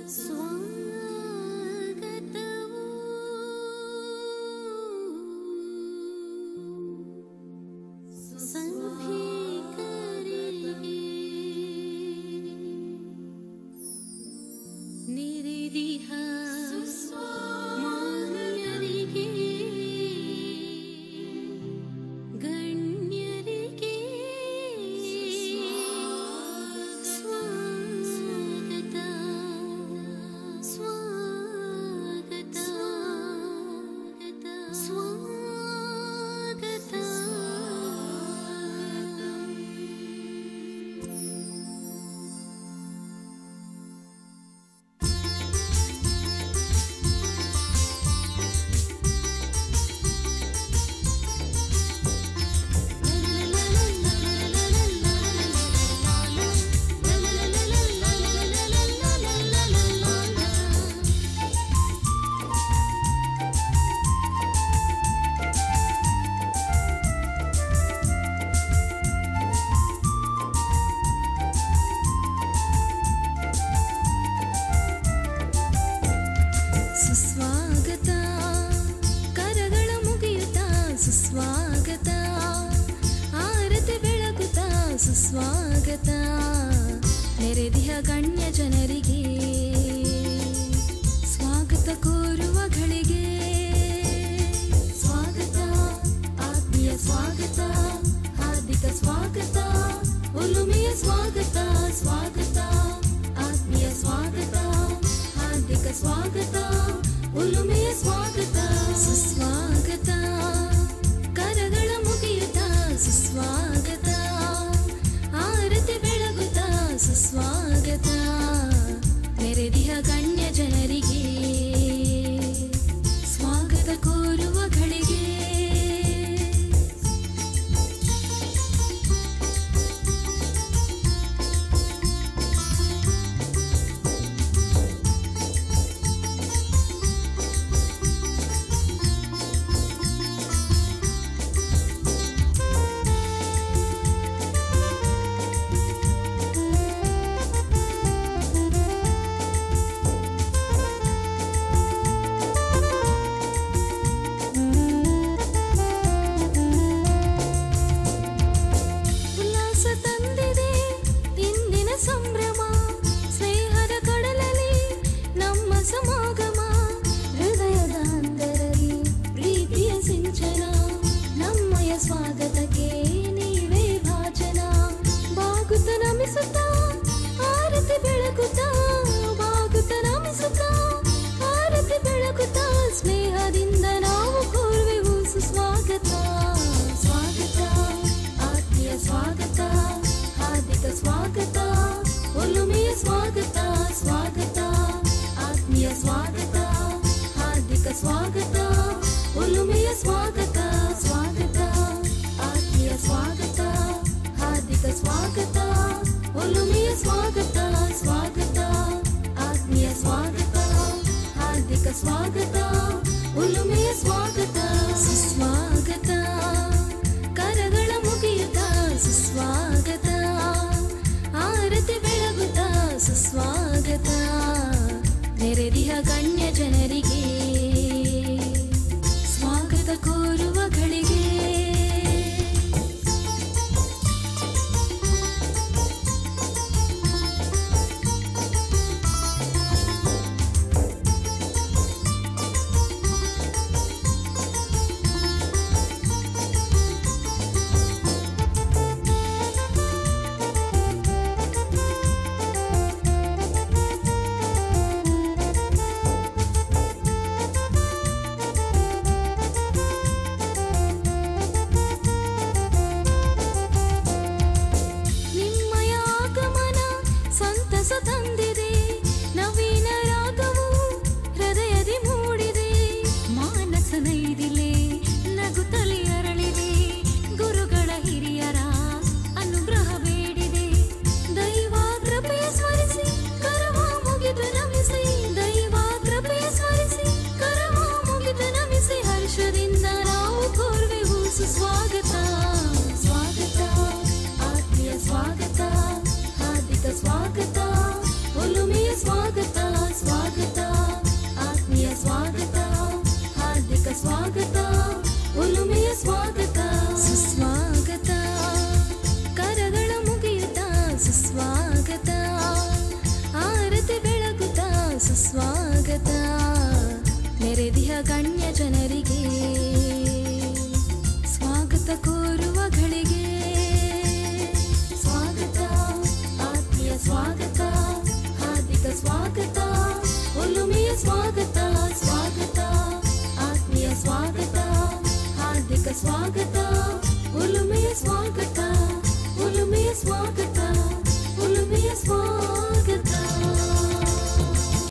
ಸುಸ್ವಾಗತ ನೆರೆದಿಹ ಗಣ್ಯ ಜನರಿಗೆ, ಸ್ವಾಗತ ಕೋರುವ ಗಳಿಗೆ ಸ್ವಾಗತ, ಆತ್ಮೀಯ ಸ್ವಾಗತ, ಹಾರ್ದಿಕ ಸ್ವಾಗತ, ಒಲುಮೆಯ ಸ್ವಾಗತ, ಸ್ವಾಗತ, ಆತ್ಮೀಯ ಸ್ವಾಗತ, ಹಾರ್ದಿಕ ಸ್ವಾಗತ, ಒಲುಮೆಯ ಸ್ವಾಗತ, ಸುಸ್ವಾಗತ, ಕರಗಳ ಮುಗಿಯುತ್ತ ಸುಸ್ವಾಗತ, ಆರತಿ ಬೆಳಗುತ್ತ ಸುಸ್ವಾಗತ ನೆರೆದಿಹ ಗಣ್ಯ ಜನರಿಗೆ, ಸ್ವಾಗತ ಕೋರುವ ಗಳಿಗೆ ಸ್ನೇಹದಿಂದ ನಾವು ಕೋರುವೆವು ಸುಸ್ವಾಗತ, ಸ್ವಾಗತ, ಆತ್ಮೀಯ ಸ್ವಾಗತ, ಹಾರ್ದಿಕ ಸ್ವಾಗತ, ಒಲುಮೆಯ ಸ್ವಾಗತ, ಸ್ವಾಗತ, ಆತ್ಮೀಯ ಸ್ವಾಗತ, ಹಾರ್ದಿಕ ಸ್ವಾಗತ, ಒಲುಮೆಯ ಸ್ವಾಗತ, ಸ್ವಾಗತ, ಆತ್ಮೀಯ ಸ್ವಾಗತ, ಹಾರ್ದಿಕ ಸ್ವಾಗತ, ಒಲುಮೆಯ ಸ್ವಾಗತ, ಸ್ವಾಗತ, ಆತ್ಮೀಯ ಸ್ವಾಗತ, ಹಾರ್ದಿಕ ಸ್ವಾಗತ, ಒಲುಮೆಯ ಸ್ವಾಗತ, ಸುಸ್ವಾಗತ, ಕರಗಳ ಮುಗಿಯುತ್ತ ಸುಸ್ವಾಗತ, ಆರತಿ ಬೆಳಗುತ್ತ ಸುಸ್ವಾಗತ ನೆರೆದಿಹ ಗಣ್ಯ ಜನರಿಗೆ, ಸ್ವಾಗತ ಕೋರುವ ಗಳಿಗೆ ತಂದಿದೆ, ನವೀನ ರಾಗವು ಹೃದಯದಿ ಮೂಡಿದೆ, ಮಾನಸ ನೈದಿಲೆ ನಗುತ್ತಲಿ ಅರಳಿದೆ, ಗುರುಗಳ ಹಿರಿಯರ ಅನುಗ್ರಹ ಬೇಡಿದೆ, ದೈವ ಕೃಪೆಯ ಸ್ಮರಿಸಿ ಕರವ ಮುಗಿದು ನಮಿಸಿ, ದೈವ ಕೃಪೆಯ ಸ್ಮರಿಸಿ ಕರವ ಮುಗಿದು ನಮಿಸಿ, ಹರ್ಷದಿಂದ ನಾವು ಕೋರುವೆವು ಸುಸ್ವಾಗತ, ಸ್ವಾಗತ, ಆತ್ಮೀಯ ಸ್ವಾಗತ, ಹಾರ್ದಿಕ ಸ್ವಾಗತ, ಒಲುಮೆ ಸ್ವಾಗತ ನೆರೆದಿಹ ಗಣ್ಯ ಜನರಿಗೆ ಸ್ವಾಗತ ಕೋರುವ ಗಳಿಗೆ ಸ್ವಾಗತ ಆತ್ಮೀಯ ಸ್ವಾಗತ ಹಾರ್ದಿಕ ಸ್ವಾಗತ ಒಲುಮೆಯ ಸ್ವಾಗತ ಸ್ವಾಗತ ಆತ್ಮೀಯ ಸ್ವಾಗತ ಹಾರ್ದಿಕ ಸ್ವಾಗತ